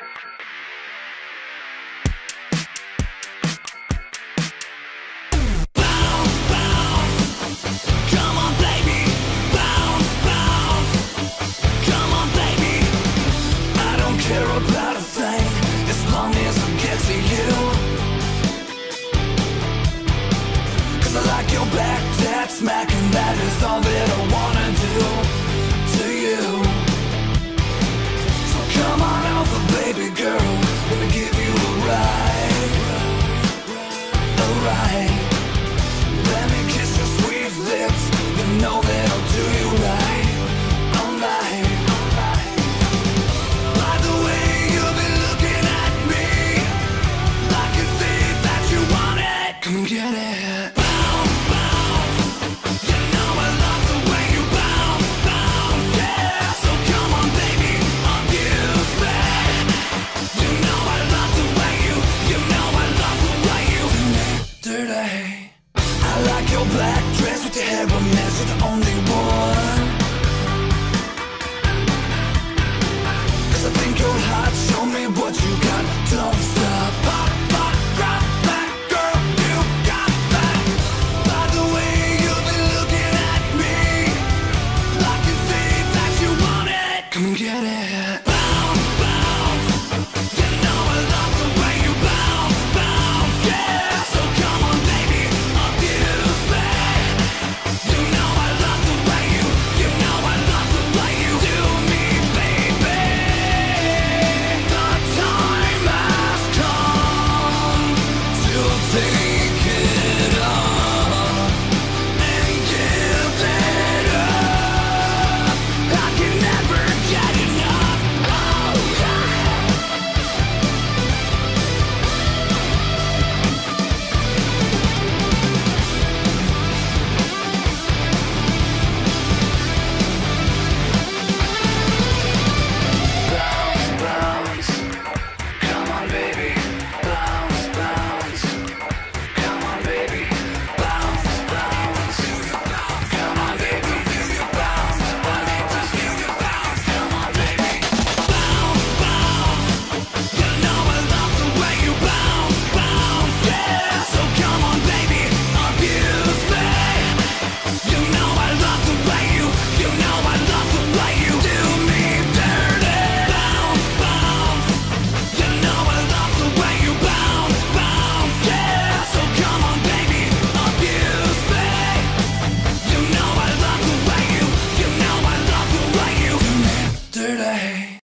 About a thing, as long as I get to you. 'Cause I like your back, that smacking, that is all that I wanna do to you. So come on over, baby girl, let me give you a ride. Alright, let me kiss your sweet lips, you know that I'll do you right. All night. Come and get it. Bounce, bounce. You know I love the way you bounce, bounce, yeah. So come on, baby, abuse me. You know I love the way you know I love the way you do me dirty. I like your black dress with your hair a mess, you're the only one. 'Cause I think you're hot, show me what you got, don't stop. Pop, pop, drop back, girl. Come and get it.